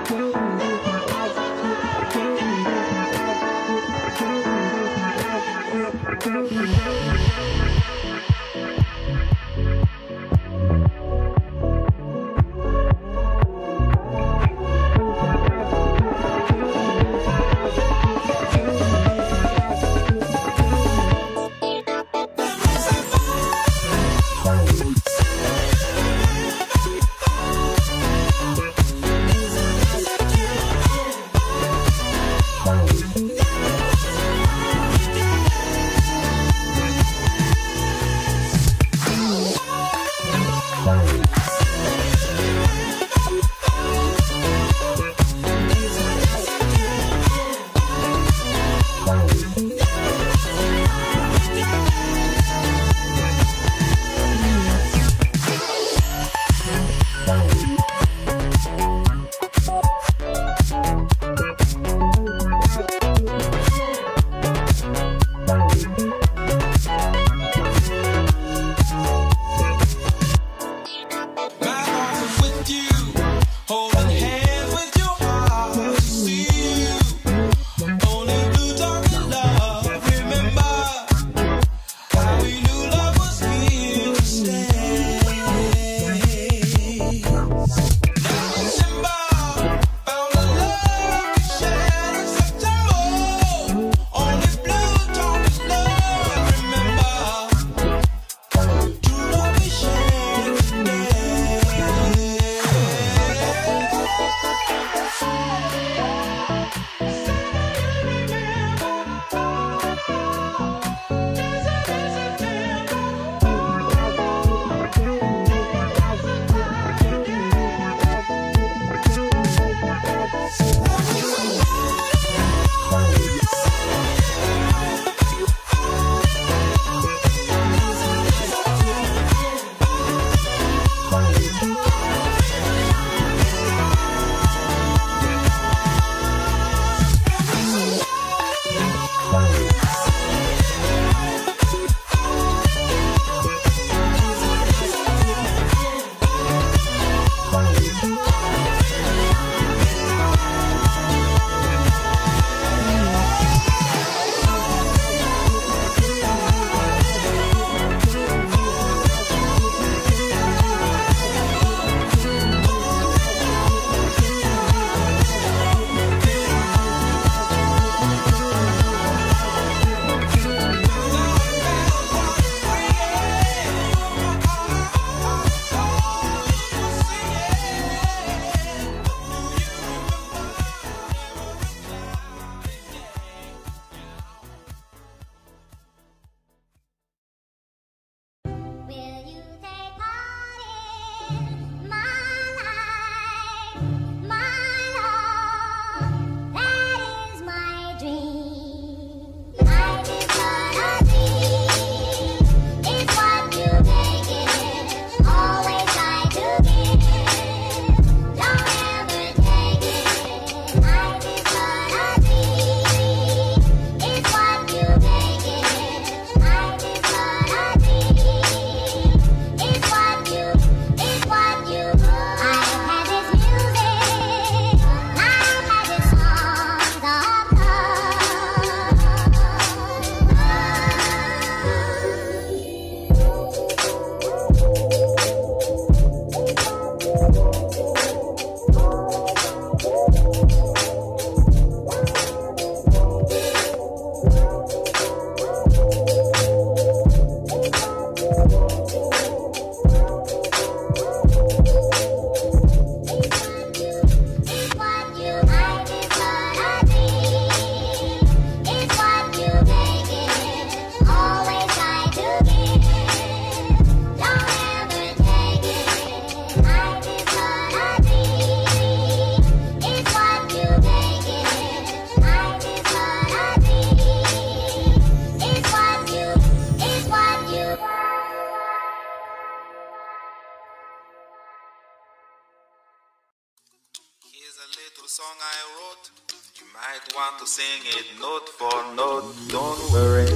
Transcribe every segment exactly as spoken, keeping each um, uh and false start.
little song I wrote. You might want to sing it note for note. Don't worry,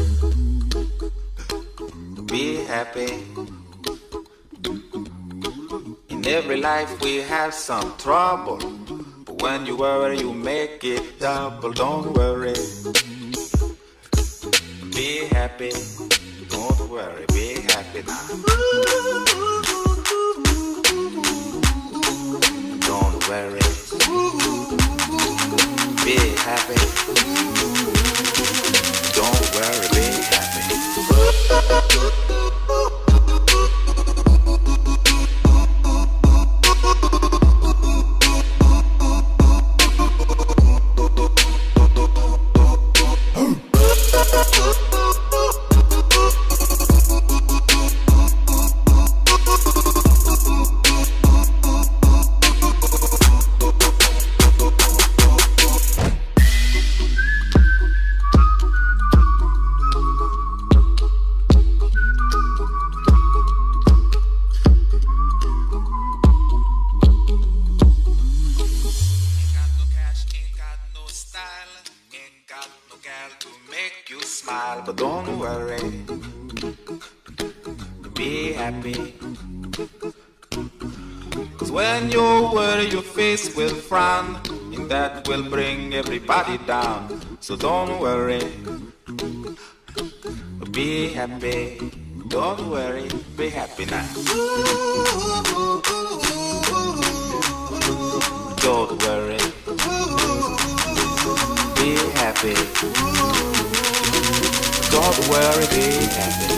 be happy. In every life we have some trouble, but When you worry, you make it double. Don't worry, be happy. Don't worry, be happy now. Don't worry, be happy. Don't worry, be happy. But don't worry, be happy. Cause when you worry, your face will frown, and that will bring everybody down. So don't worry, be happy. Don't worry, be happy now. Don't worry, be happy. Don't worry, be happy.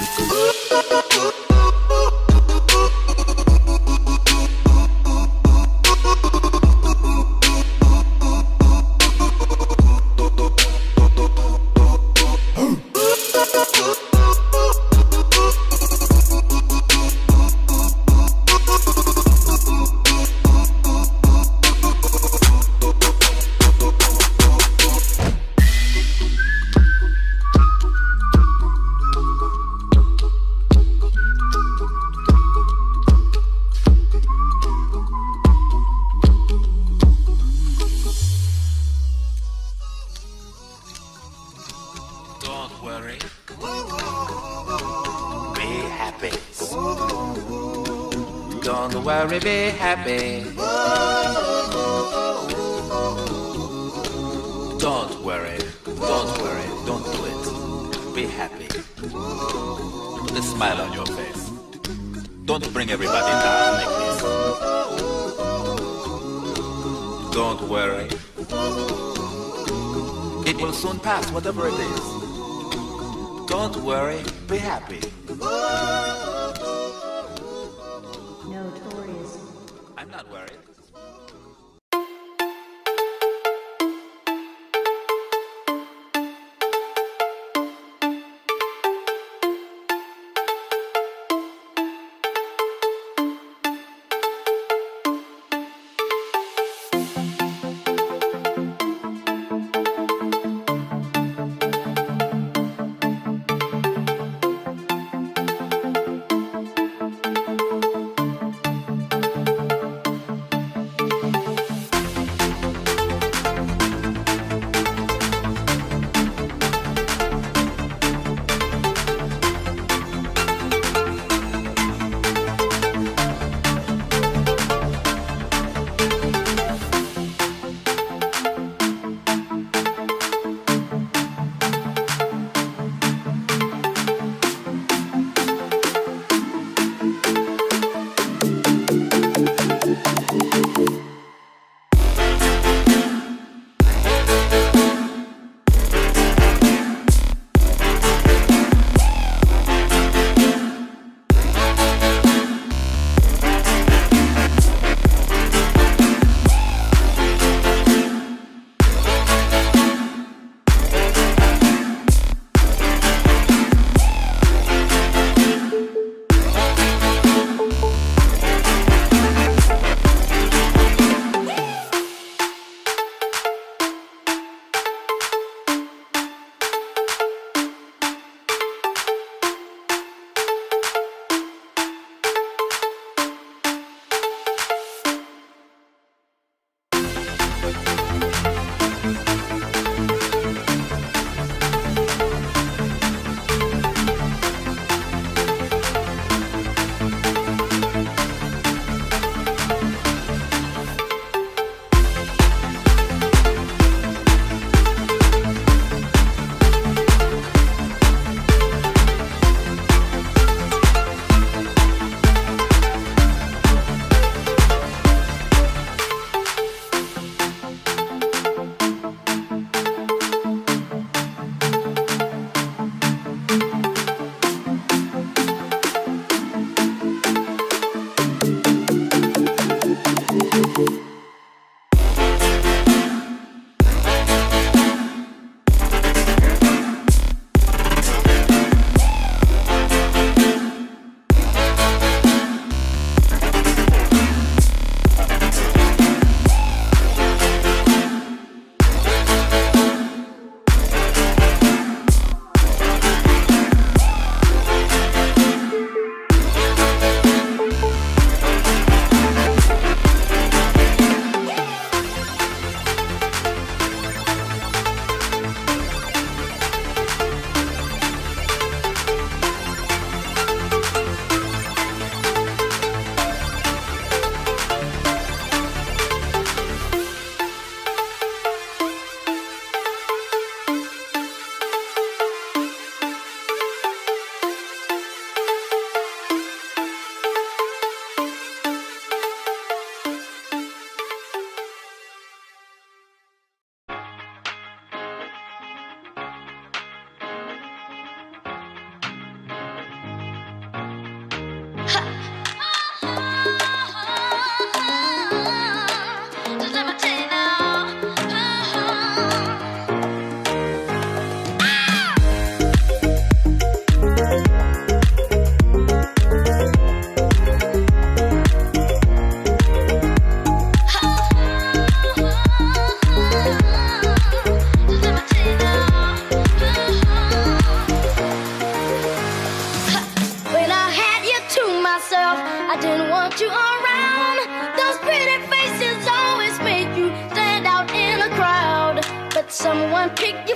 Don't worry, be happy. Don't worry, be happy. Don't worry, don't worry, don't do it. Be happy. Put a smile on your face. Don't bring everybody down like this. Don't worry. It will soon pass, whatever it is. Don't worry, be happy. Notorious. I'm not worried.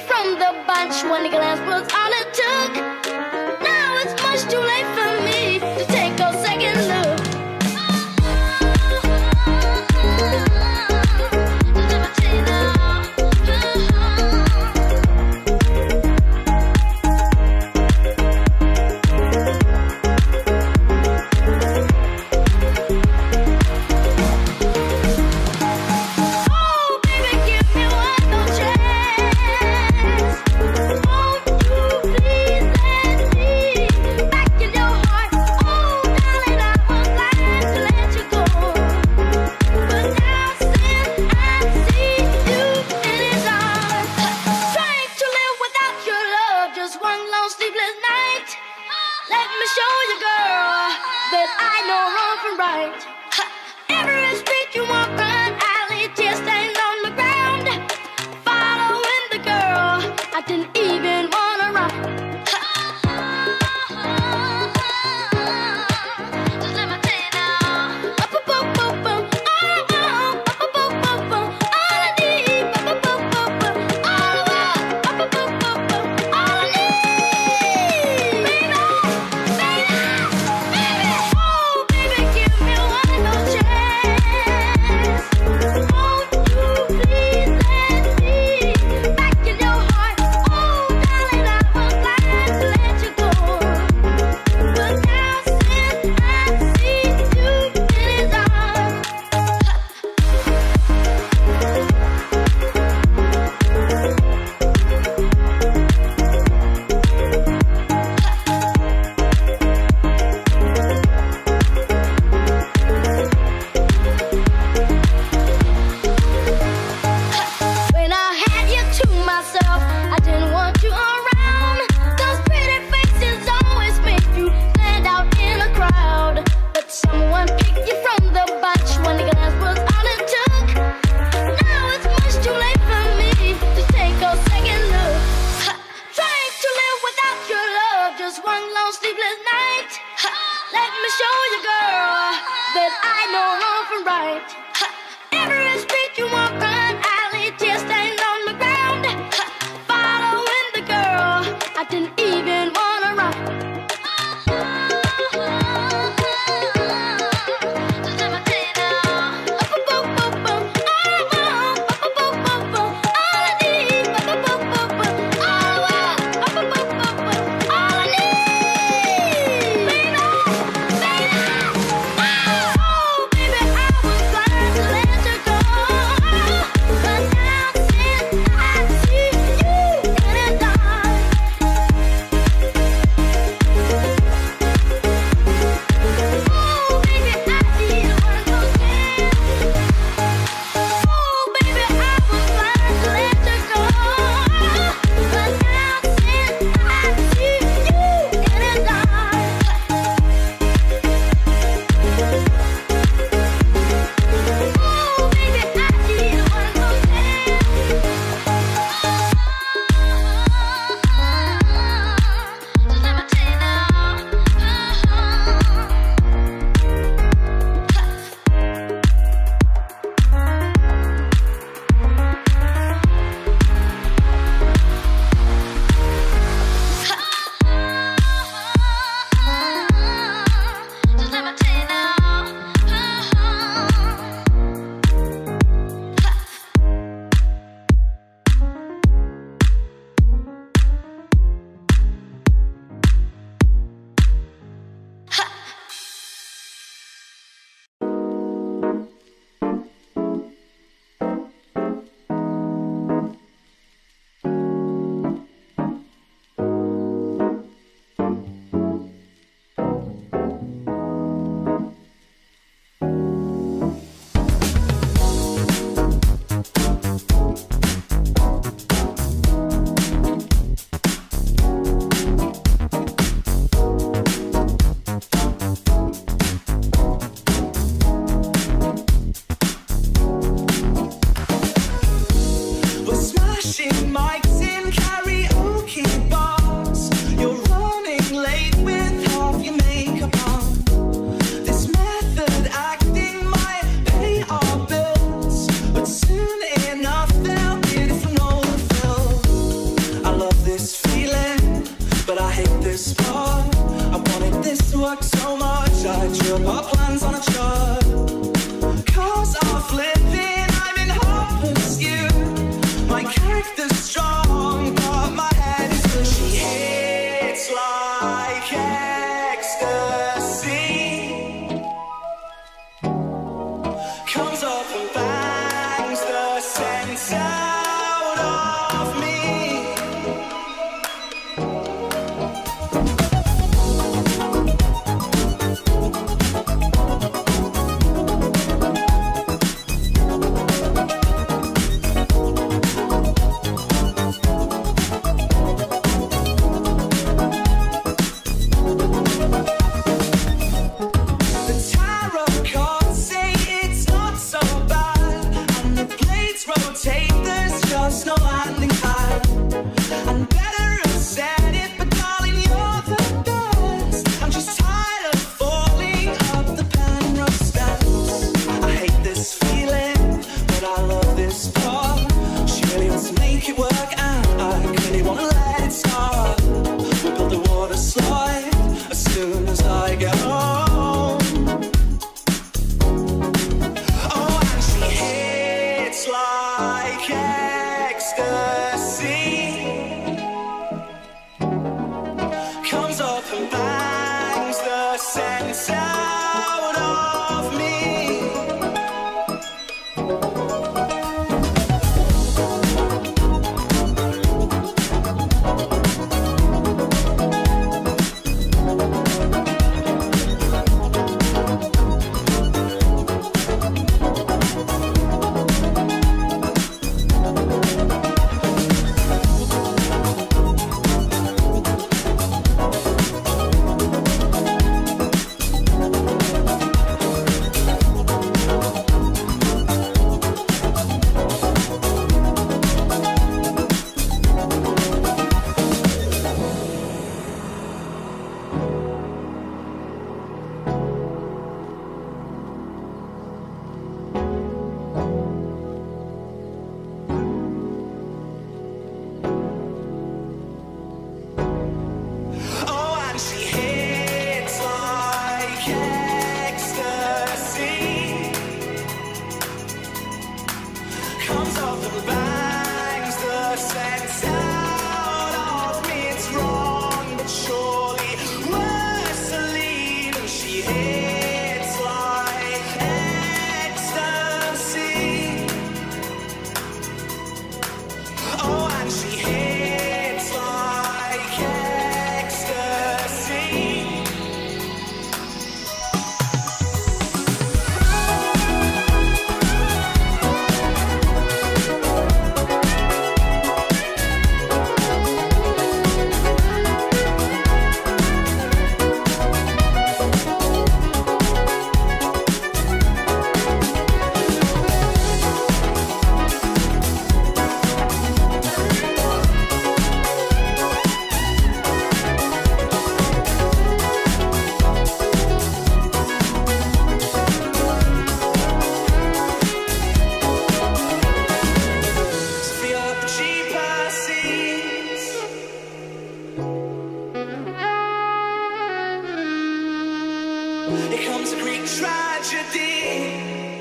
from the bunch. One glance was all it took. Now it's much too late for me to take a second look. Please up our plans on a chart. Cars are flipping, I'm in hot pursuit. My character's strong, but my head is good. She hits like ecstasy, comes up and bangs the sense out of me. No landing pad, and better have said it, but darling, you're the best. I'm just tired of falling up the Penrose steps. I hate this feeling, but I love this part. She really wants to make it work, and I really want to let it start. We build the water slide as soon as I get home. Oh, and she hits like ecstasy, comes up and bangs the sense out of me. Comes up and bangs the sense out of me. It's wrong, but surely worse to leave. And she hits like ecstasy. Oh, and she hits like ecstasy. Here comes a Greek tragedy.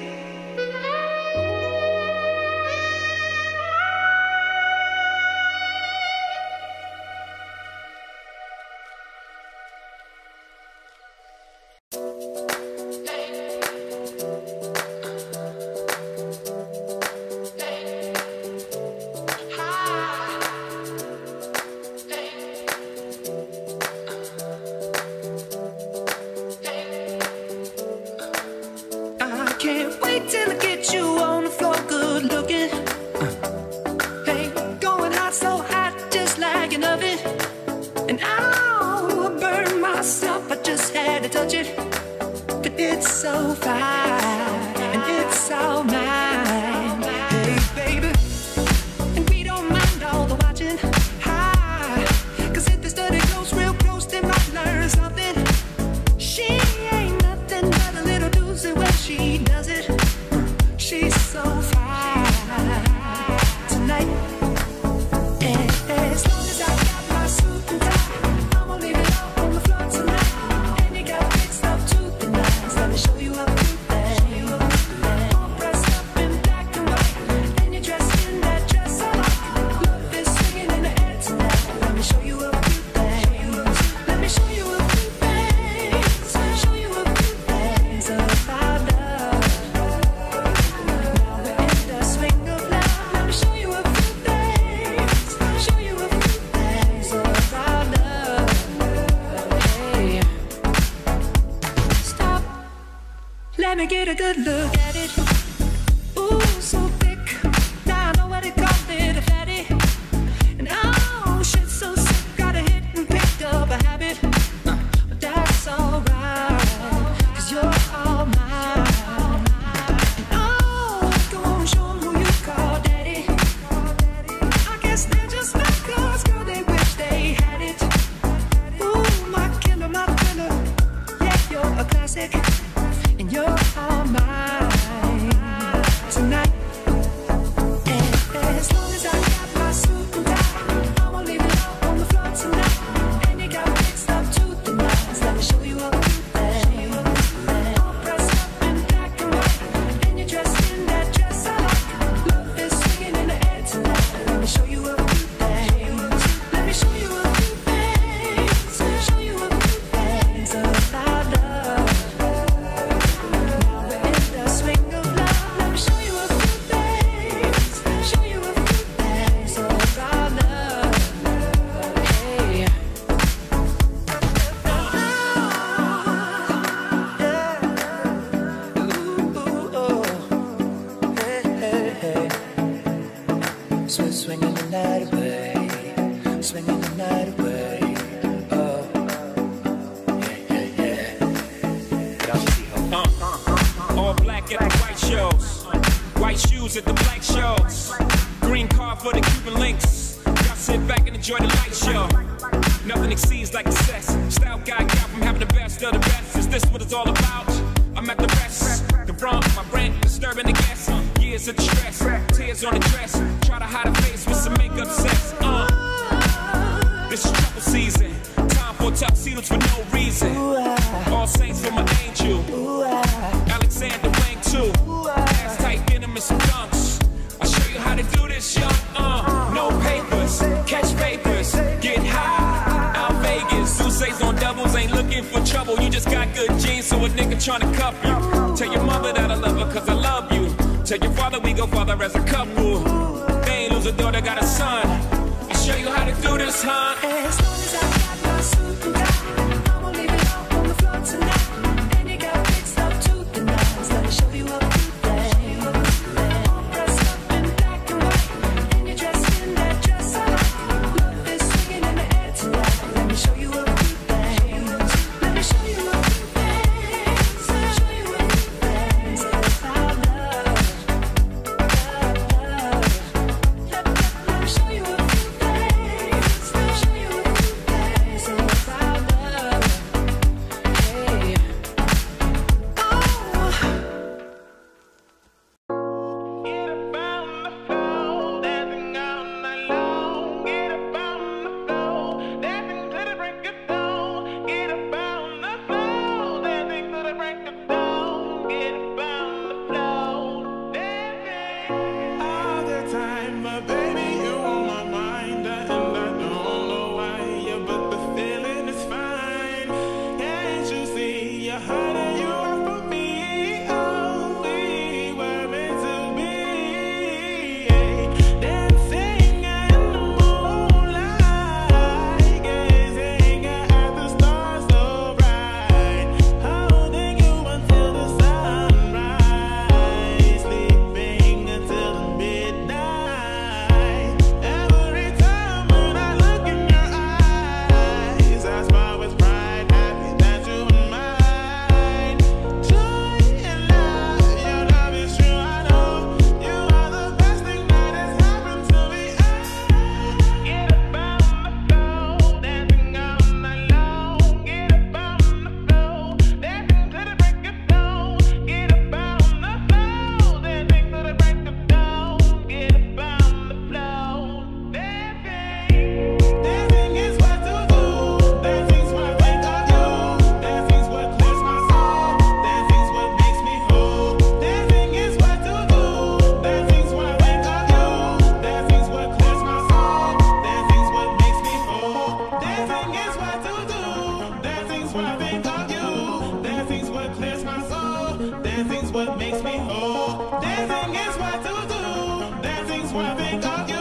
Can't wait till I get you on the floor, good looking. Uh. Hey, going hot, so hot, just like an oven. And I'll burn myself, I just had to touch it. But it's so fine, and it's all mine. Hey, baby, and we don't mind all the watching. Hi, cause if the study goes real close, they might learn something. She ain't nothing but a little doozy when she does it. She's so fine tonight. And as long as I got my suit and tie, I'ma leave it all on the floor tonight. And you got big stuff to the nines. a good look at it. Ooh, so thick. Now I know what they call it, a fatty. And oh, shit, so sick. Got a hit and picked up a habit. Uh, but that's alright, cause you're all mine. Oh, go on, show 'em who you call daddy. I guess they're just like us, girl, they wish they had it. Ooh, my killer, my killer. Yeah, you're a classic. And you're all mine tonight. And as long as I got my suit and tie, I won't leave it out on the floor tonight. And you got mixed up to the nines. Let me show you a few things. All dressed up in black and white, and you're dressed in that dress I like. Love is swinging in the air tonight. Let me show you a few things. Let me show you a few things. Show you a few things about love. Swinging the night away, swinging the night away. Oh, yeah, yeah, yeah. Uh, uh, all black at the white shows, white shoes at the black shows, green car for the Cuban links. Y'all sit back and enjoy the light show. Nothing exceeds like excess. Style guy got from having the best of the best. Is this what it's all about? I'm at the rest. Confront my rent, disturbing the guests. Years of stress, tears on the dress. Try to hide a face with some makeup sex. Uh, this is trouble season. Time for tuxedos for no reason. All saints for my angel. Alexander Wang too. Ass tight denim and some dunks. I'll show you how to do this, young. Uh, no papers, catch papers, get high. Out Vegas, Sousa's on doubles, ain't looking for trouble. You just got good genes, so a nigga tryna cuff you. Tell your mother that I love her cause I love you. Tell your father we go father as a couple. They ain't lose a daughter, got a son. I'll show you how to do this, huh? As long as I got my suit and tie, I won't leave it out on the floor tonight. And you got mixed up to the nines. Let me show you a few things. All dressed up in black and white, and you're dressed in that dress I like. Love is swinging in the air tonight. Let me show you a few things. Let me show you a few things. Show you a few things about love. Let me show you a few things. Show you a few things about love. Hey. Oh. Get up on the floor, dancing all night long. Get up on the floor, dancing to the break of dawn. Get up on the floor, dancing to the break of dawn. Get up on the floor, dancing all the time, my baby. You on my mind, and I don't know why, yeah, but the feeling is fine. Can't you see you're hurting you are for me? Oh, we were meant to be dancing in the moonlight, gazing at the stars so bright, holding you until the sunrise, sleeping until the midnight. Every time when I look in your eyes, I smile with pride, happy that you are mine. Joy and love, your love is true, I know. You are the best thing that has happened to me. Get up on the floor, dancing all night long. Get up on the floor, dancing to the break of dawn. Get up on the floor, dancing to the break of dawn. Get up on the floor, dancing. Dancing is what to do. Dancing's what I think of you. Dancing's what clears my soul. Dancing's what makes me whole. Dancing is what to do. Dancing's what I think of you. Dancing's what clears my soul. Dancing's what makes me whole. Dancing is what to do. Dancing's what I think of you. Dancing's what clears my soul. Dancing's what makes me whole. Dancing is what to do. Dancing's what I think of you.